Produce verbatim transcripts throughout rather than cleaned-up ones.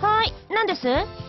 はい、何です？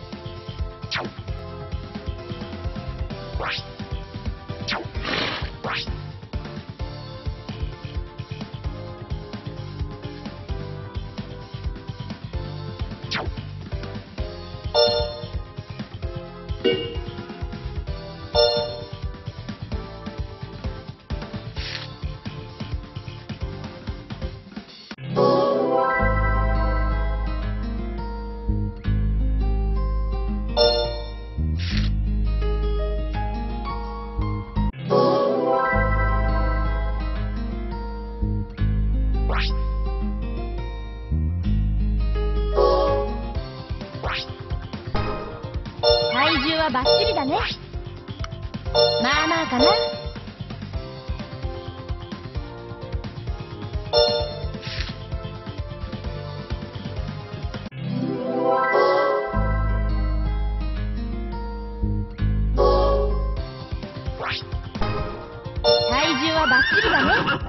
体重はバッチリだね。まあまあかな。体重はバッチリだね。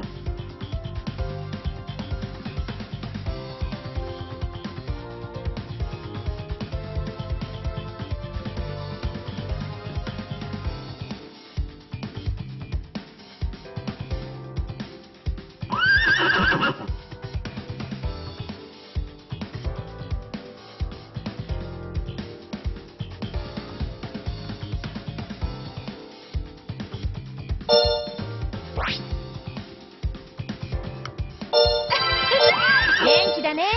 元気だね。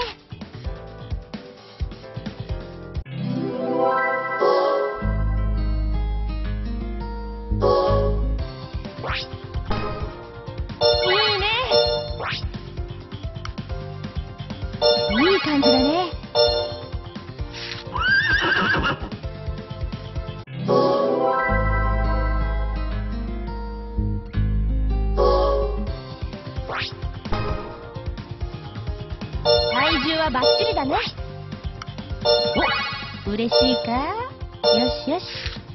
いいね。いい感じだね。体重はバッチリだね。お、嬉しいか？よしよし。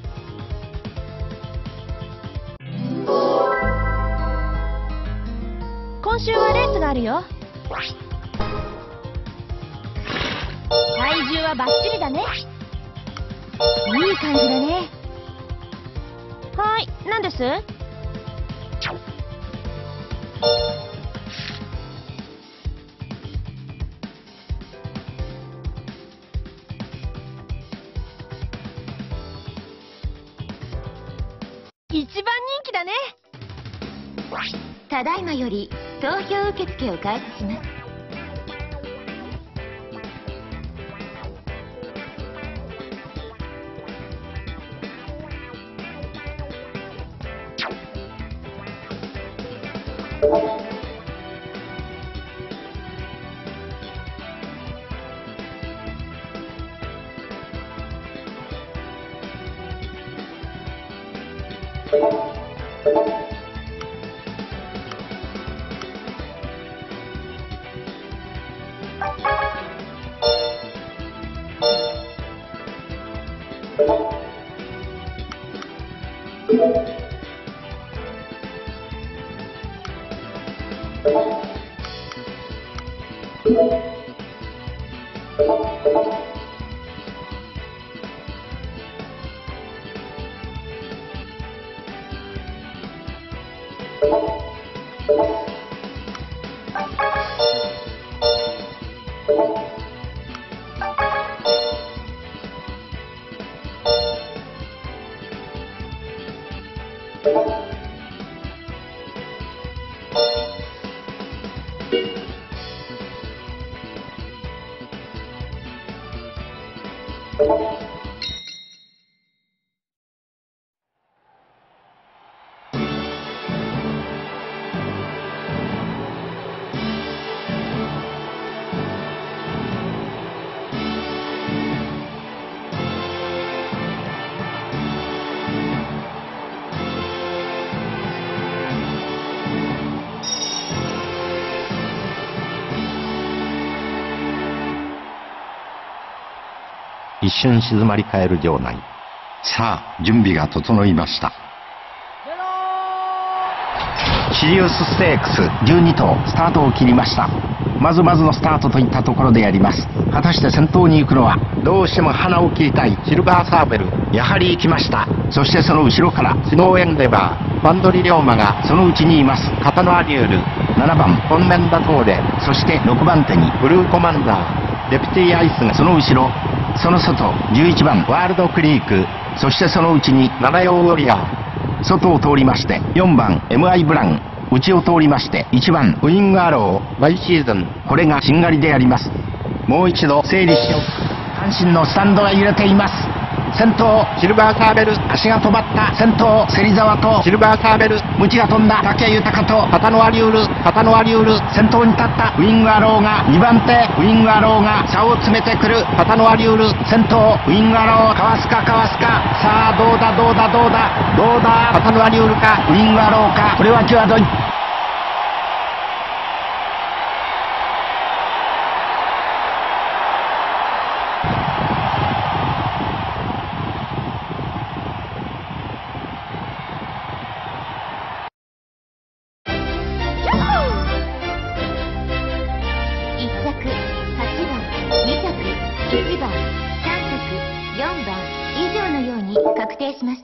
今週はレースがあるよ。体重はバッチリだね。いい感じだね。はい、何です？一番人気だね。 ただいまより投票受付を開始します。 一瞬静まり返る場内。さあ準備が整いました。 シリウスステークスじゅうに頭スタートを切りました。まずまずのスタートといったところであります。果たして先頭に行くのは、どうしても鼻を切りたいシルバーサーベル。やはり行きました。そしてその後ろからスノーエンデバー、バンドリ龍馬がそのうちにいます。カタノアリュール、ななばんポンメンダトーレ、そしてろくばん手にブルーコマンダー、デプティアイスがその後ろ、その外じゅういちばんワールドクリーク、そしてそのうちにナナヨウウォリアー、外を通りましてよんばん エムアイ ブラン、内を通りましていちばんウィングアロー、毎シーズン、これがしんがりであります。もう一度整理しよう。阪神のスタンドが揺れています。先頭シルバーサーベル、足が止まった。先頭芹沢とシルバーサーベル、ムチが飛んだ。竹豊とカタノアリュール、カタノアリュール、先頭に立ったウィングアローがにばん手、ウィングアローが差を詰めてくる。カタノアリュール先頭、ウィングアローかわすかかわすか、さあどうだどうだどうだどうだ、カタノアリュールかウィングアローか、これは際どい。 確定しました。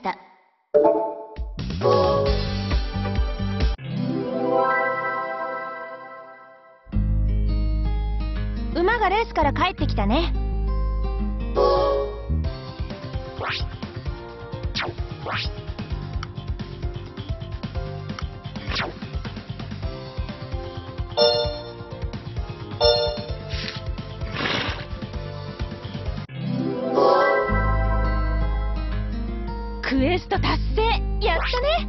馬がレースから帰ってきたね。クエスト達成、やったね。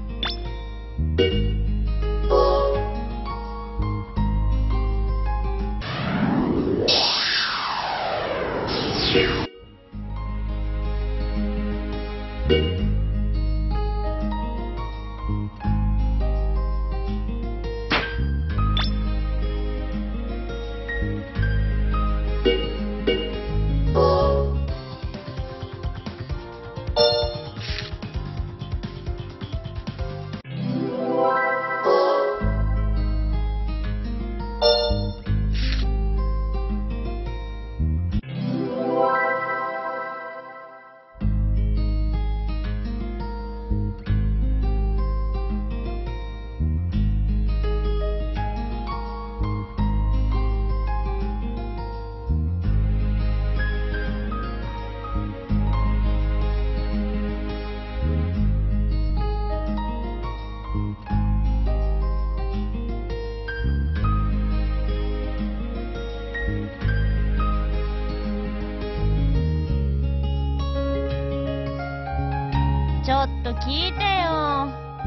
ちょっと聞いてよ。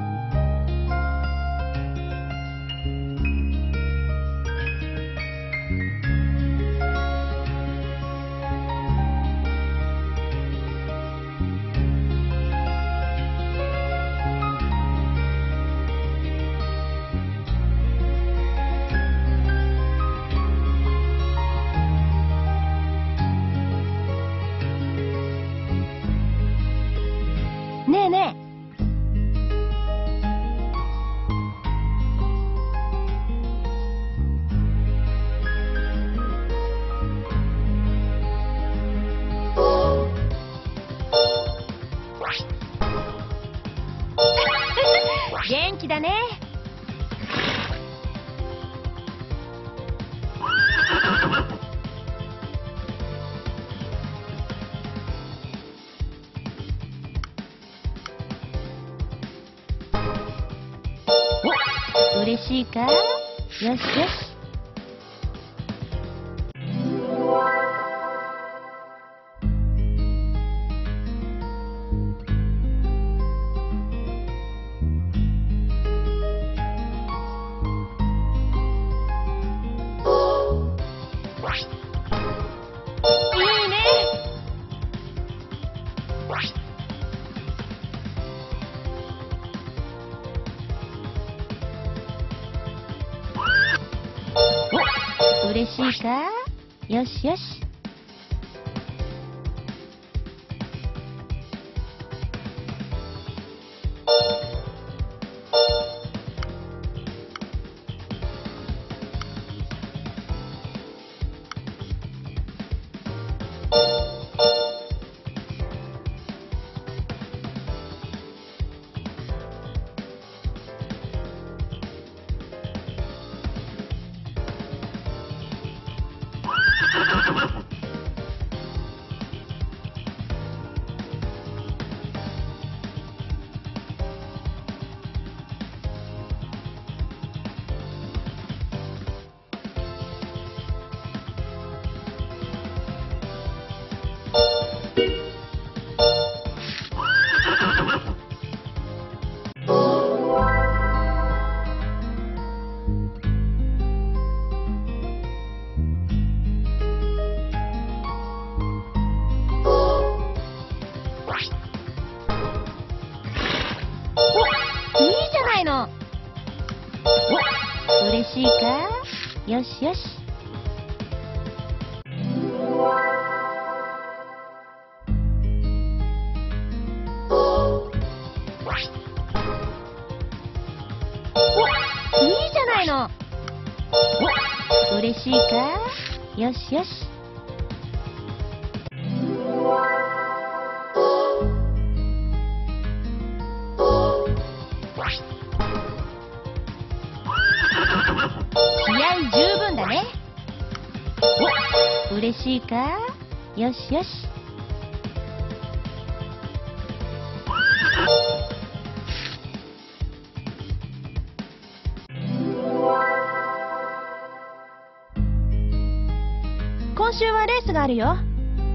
ねえねえ。元気だね。お、嬉しいか？よしよし。いいね。お、嬉しいか？よしよし。 しいか？よしよし。お、いいじゃないの。お、嬉しいか？よしよし。気合十分だね。お、嬉しいか？よしよし。今週はレースがあるよ。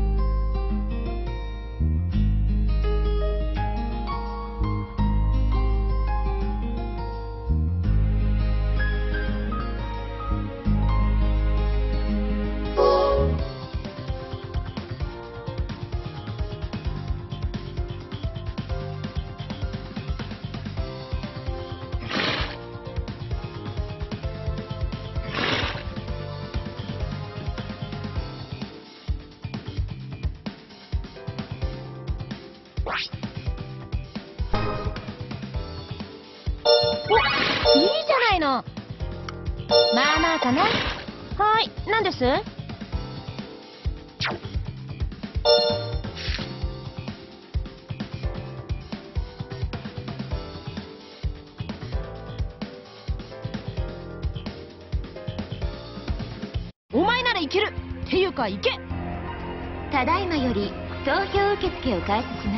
お、いいじゃないの。まあまあかな。はーい、何です？お前ならいけるっていうか、いけ。 ただいまより投票受付を開始します。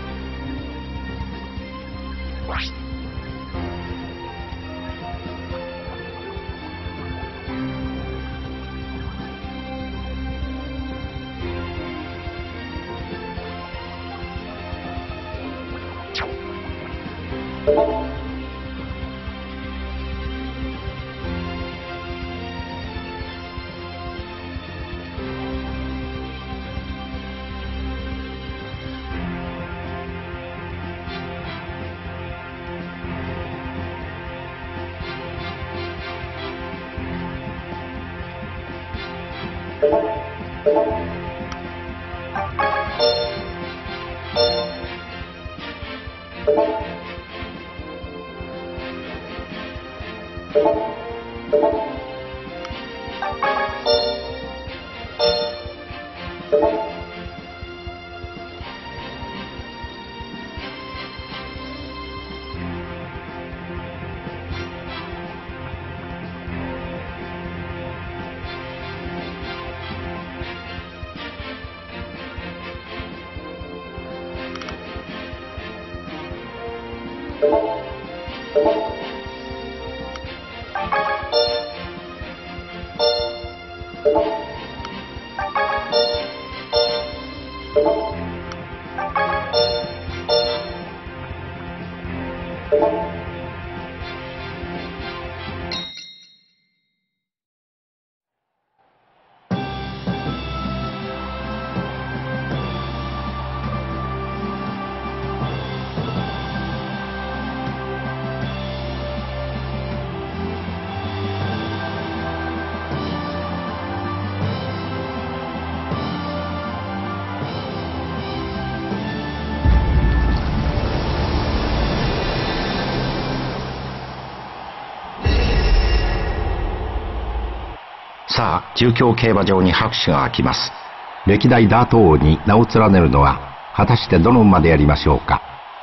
さあ、中京競馬場に拍手が開きます。歴代ダート王に名を連ねるのは果たしてどの馬でやりましょうか。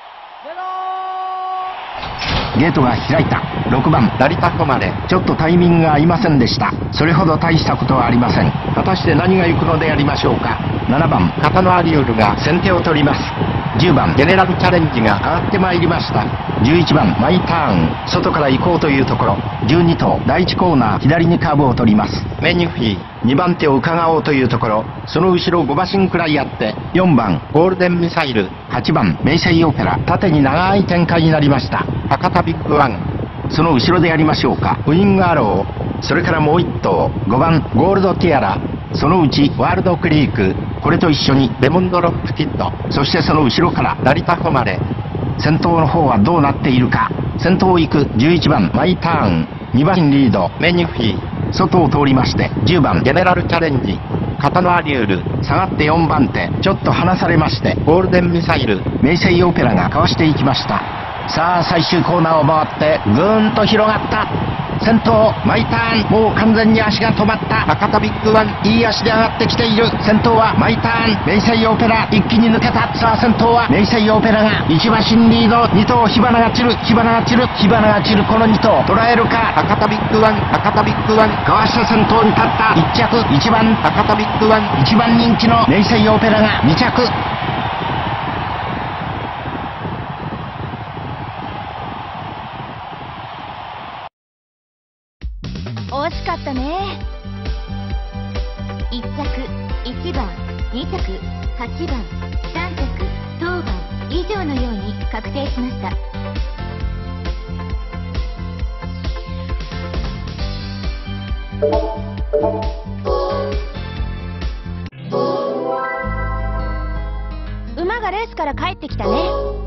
ゲートが開いた。ろくばん成田コマレ、ちょっとタイミングが合いませんでした。それほど大したことはありません。果たして何が行くのでやりましょうか。ななばんカタノアリウルが先手を取ります。じゅうばんゼネラルチャレンジが上がってまいりました。じゅういちばんマイターン、外から行こうというところ。じゅうに頭だいいちコーナー左にカーブを取ります。メニュフィーにばん手を伺おうというところ。その後ろご馬身くらいあってよんばんゴールデンミサイル、はちばんメイセイオペラ、縦に長い展開になりました。博多ビッグワン、その後ろでやりましょうか。ウイングアロー、それからもういっ頭ごばんゴールドティアラ、そのうちワールドクリーク、これと一緒にレモンドロップキッド、そしてその後ろから成田誉れ。先頭の方はどうなっているか。先頭を行くじゅういちばんマイターン、 にばんリードメニュフィー、外を通りましてじゅうばんジェネラルチャレンジ、カタノアリュール、下がってよんばん手、ちょっと離されましてゴールデンミサイル、明星オペラがかわしていきました。さあ最終コーナーを回ってぐーんと広がった。先頭マイターン、もう完全に足が止まった。博多ビッグワン、いい足で上がってきている。先頭はマイターン、明星オペラ一気に抜けた。さあ先頭は明星オペラが一馬身リード、に頭火花が散る、火花が散る、火花が散る、このに頭捉えるか。博多ビッグワン、博多ビッグワンかわして先頭に立った。いっ着いちばん博多ビッグワン、いちばん人気の明星オペラがに着。 惜しかったね。 いっ着いちばん、に着はちばん、さん着当番以上のように確定しました。 馬がレースから帰ってきたね。